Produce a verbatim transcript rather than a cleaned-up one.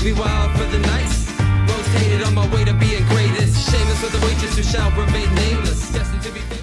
makes me wild for the nights. Rotated on my way to being greatest. Shameless with the waitress who shall remain nameless. Destined to be famous.